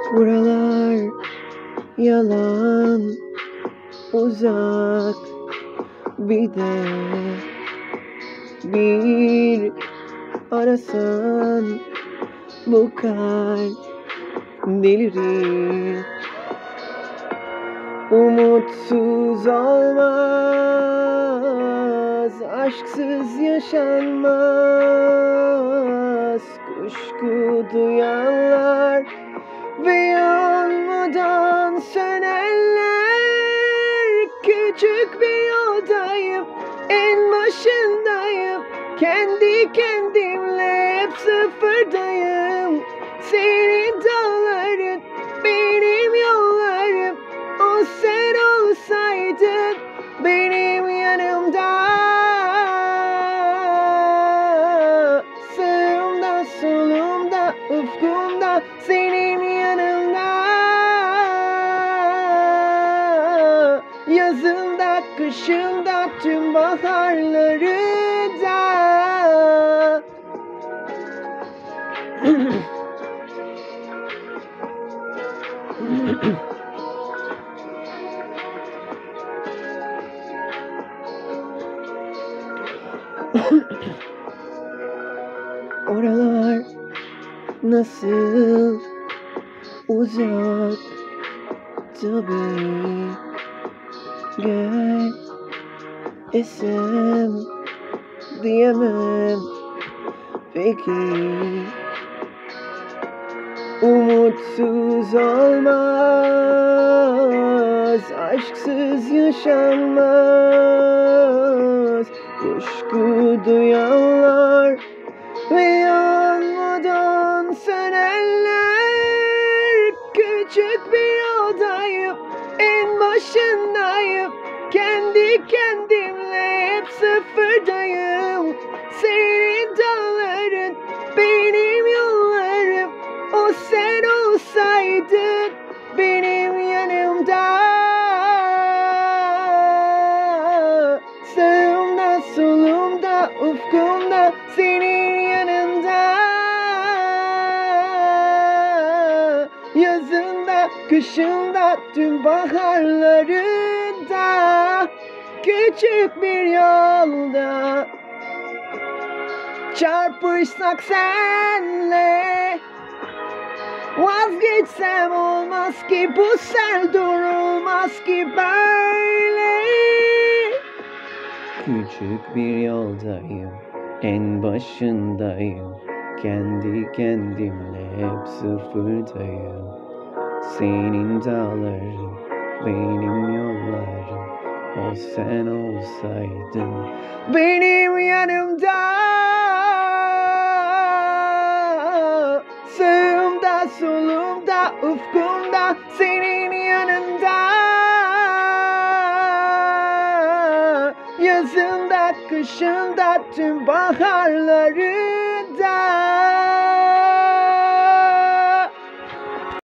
Buralar yalan, uzak bir de bir arasan bu kalp delirir. Umutsuz olmaz, aşksız yaşanmaz. Kuşku duyanlar ve yanmadan sönenler. Küçük bir yoldayım, en başındayım. Kendi kendimle hep sıfırdayım. Senin dağların, benim yollarım. O sen olsaydın benim yanımda. Sağımda, solumda, ufkumda, senin yanında. Yazında, kışında, tüm baharlarında. Oralar nasıl uzak tabii. Gel esem diyemem peki. Umutsuz olmaz, aşksız yaşanmaz. Kuşku duyanlar ve yanmadan sönenler. Küçük bir yoldayım, en başındayım. Kendi kendimle hep sıfırdayım. Senin dağların, benim yollarım. O sen olsaydın benim yanımda. Sağımda, solumda, ufkumda, senin yanında. Yazında, kışında, tüm baharlarında. Küçük bir yolda çarpışsak senle. Vazgeçsem olmaz ki, bu sel durulmaz ki böyle. Küçük bir yoldayım, en başındayım. Kendi kendimle hep sıfırdayım. Senin dağların, benim yollarım. O sen olsaydın benim yanımda. Sağımda, solumda, ufkumda, senin yanında. Yazında, kışında, tüm baharlarında.